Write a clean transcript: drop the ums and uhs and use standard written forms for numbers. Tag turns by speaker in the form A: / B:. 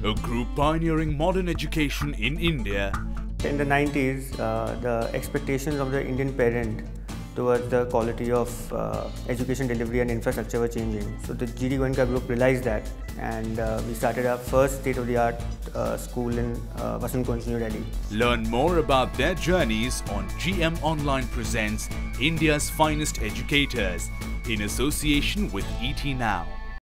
A: a group pioneering modern education in India.
B: In the 90s, the expectations of the Indian parent towards the quality of education delivery and infrastructure were changing. So the GD Goenka group realized that, and we started our first state-of-the-art school in Vasant Kunj, New Delhi.
A: Learn more about their journeys on GM Online presents India's Finest Educators in association with ET Now.